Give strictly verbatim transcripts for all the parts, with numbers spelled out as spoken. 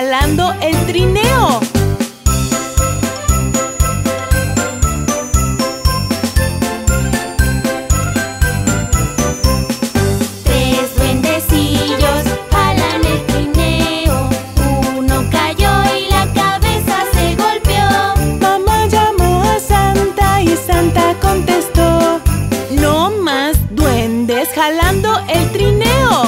jalando el trineo. Tres duendecillos jalan el trineo. Uno cayó y la cabeza se golpeó. Mamá llamó a Santa y Santa contestó: no más duendes jalando el trineo.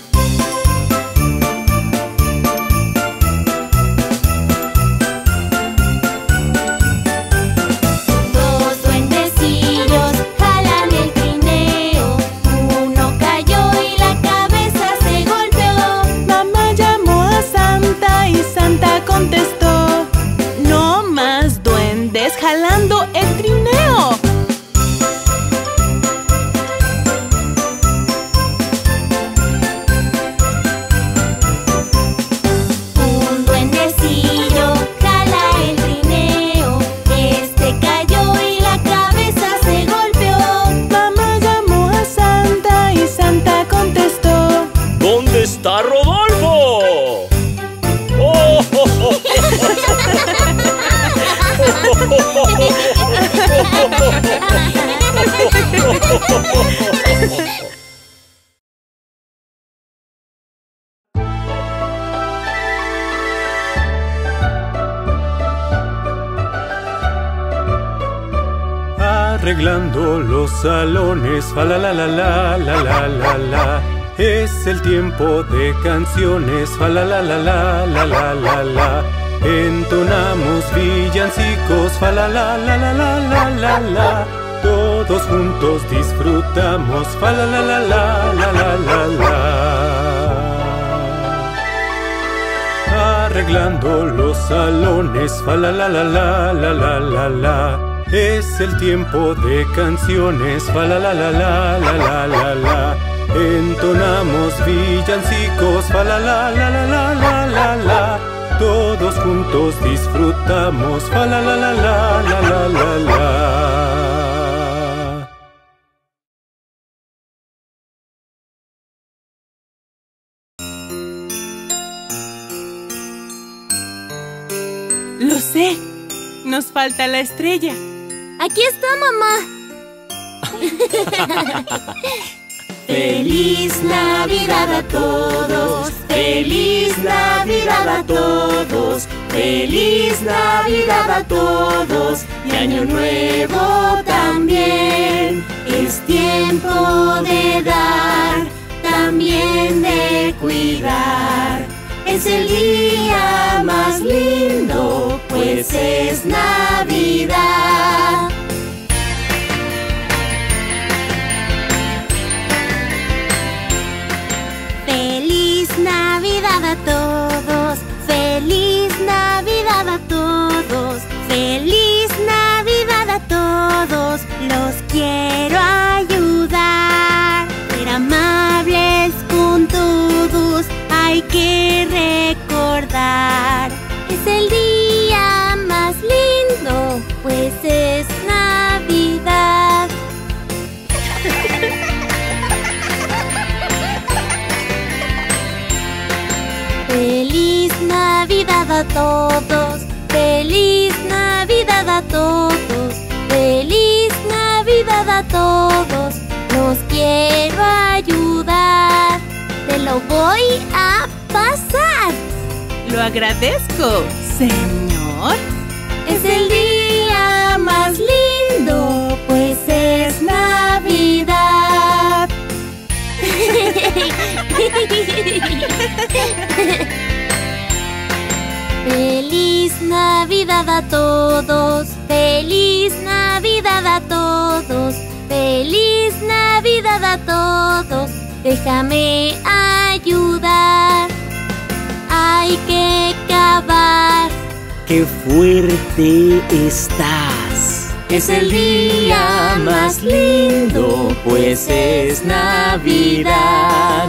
Dos duendecillos jalan el trineo. Uno cayó y la cabeza se golpeó. Mamá llamó a Santa y Santa contestó: no más duendes jalando el trineo. Un duendecillo jala el trineo. Este cayó y la cabeza se golpeó. Mamá llamó a Santa y Santa contestó: ¿Dónde está Rodolfo? ¡Oh! Arreglando los salones, fa la la la la la la la la. Es el tiempo de canciones, fa la la la la la la la la. Entonamos villancicos, fa la la la la la la la la. Todos juntos disfrutamos, fa la la la la la la la la. Arreglando los salones, fa la la la la la la la la. Es el tiempo de canciones, fa la la la la la la la la. Entonamos villancicos, fa la la la la la la la la. Todos juntos disfrutamos, fa la la la la la la la la. Lo sé, nos falta la estrella. Aquí está, mamá. Feliz Navidad a todos, feliz Navidad a todos, feliz Navidad a todos y Año Nuevo también. Es tiempo de dar, también de cuidar. Es el día más lindo, pues es Navidad. Feliz Navidad a todos, feliz Navidad a todos, feliz Navidad a todos. Los quiero ayudar, ser amables con todos, hay que recordar. Es el día más lindo, pues es Navidad. Feliz Navidad a todos, feliz Navidad a todos, feliz Navidad a todos. Los quiero ayudar, te lo voy a pasar. Lo agradezco, señor. Es el día más lindo, pues es Navidad. Feliz Navidad a todos, feliz Navidad a todos, feliz Navidad a todos. Déjame ayudar, hay que cavar. ¡Qué fuerte estás! Es el día más lindo, pues es Navidad.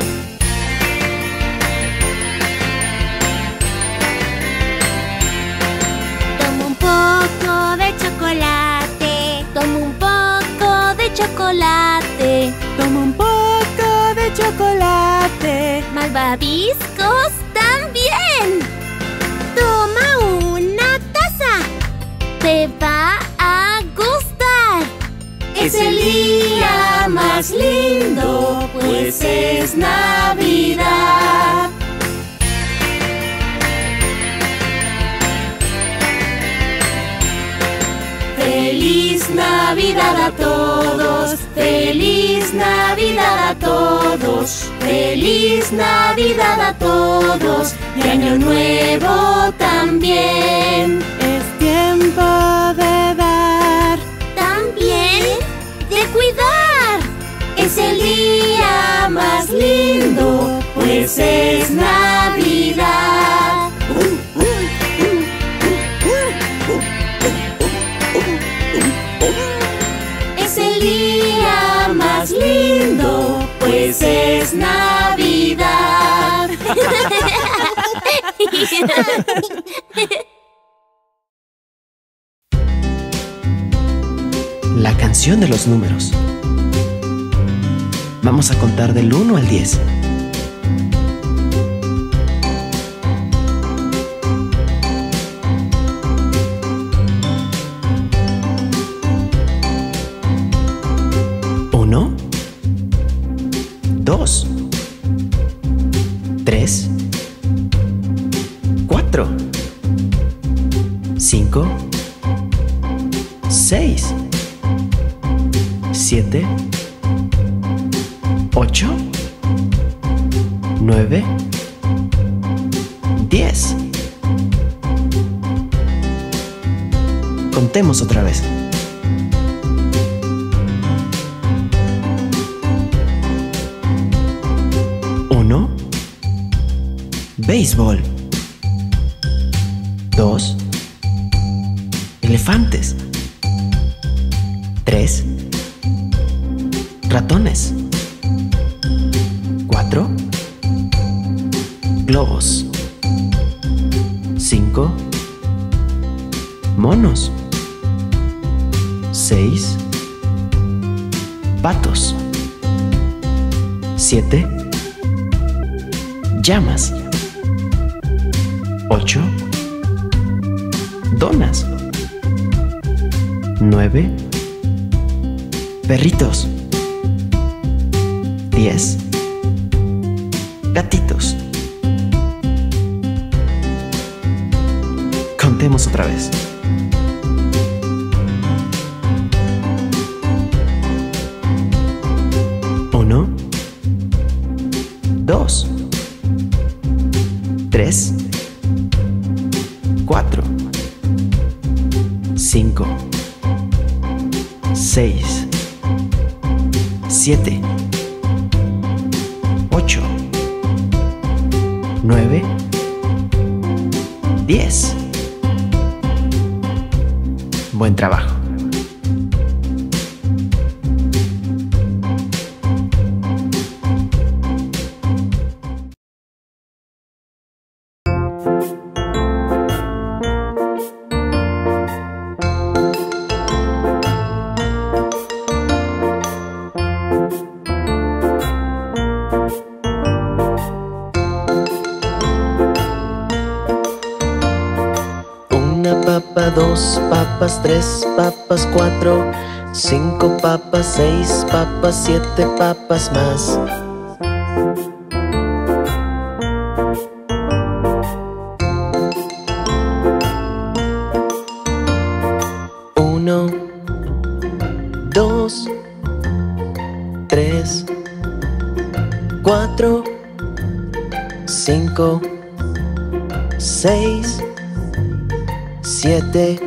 Toma un poco de chocolate, toma un poco de chocolate, Toma un poco de chocolate. malvaviscos también. bien! Toma una taza. Te va a gustar. Es el día más lindo, pues es Navidad. Feliz Navidad a todos, feliz Navidad a todos, feliz Navidad a todos, y Año Nuevo también. Es tiempo de dar, También de cuidar. es el día más lindo, pues es Navidad. Es el día más lindo, pues es Navidad. La canción de los números. Vamos a contar del uno al diez. Uno, dos, tres, cuatro, cinco, seis, siete, ocho, nueve, diez. Contemos otra vez. Uno, béisbol. Dos, elefantes. Tres, ratones. Cuatro, globos. Cinco, monos. Seis, patos. Siete, llamas. Ocho, donas. Nueve, perritos. Diez, gatitos. Contemos otra vez. Uno, dos, tres, cuatro, cinco, seis, siete, ocho, nueve, diez. Buen trabajo. Dos papas, tres papas, cuatro, cinco papas, seis papas, siete papas más. Uno, dos, tres, cuatro, cinco, seis, siete,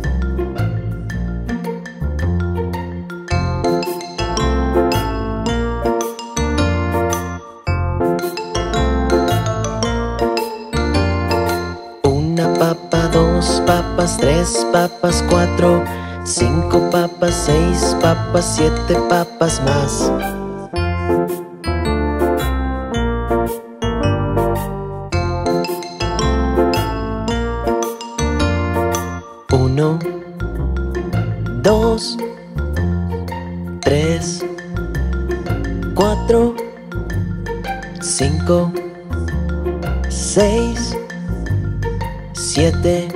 una papa, dos papas, tres papas, cuatro, cinco papas, seis papas, siete papas más. Uno, dos, tres, cuatro, cinco, seis, siete.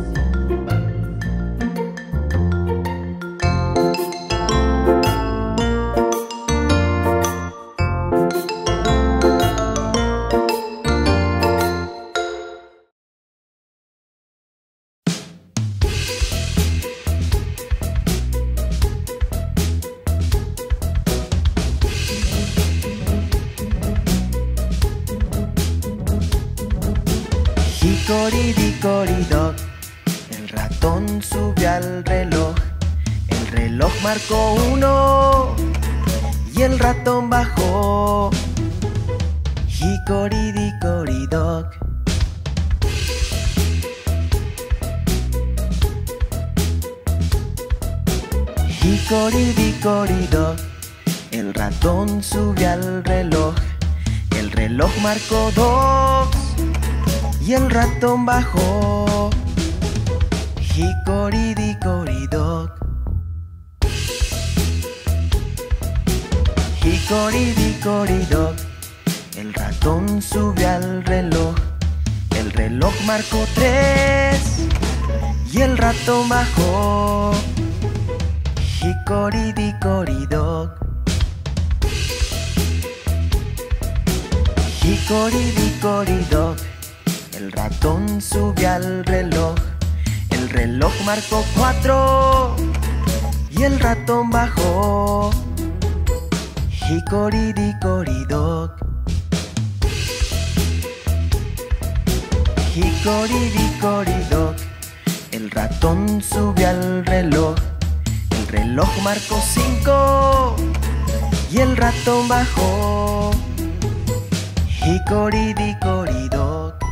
Hickory-dickory-dock, el ratón subió al reloj. El reloj marcó uno y el ratón bajó. Hickory-dickory-dock. Hickory-dickory-dock, el ratón subió al reloj. El reloj marcó dos y el ratón bajó. Hickory-dickory-dock. Hickory-dickory-dock, el ratón subió al reloj. El reloj marcó tres y el ratón bajó. Hickory-dickory-dock. Hickory-dickory-dock, el ratón subió al reloj. El reloj marcó cuatro y el ratón bajó. Hickory-dickory-dock. Hickory-dickory-dock, el ratón subió al reloj. El reloj marcó cinco y el ratón bajó. Hickory-dickory-dock.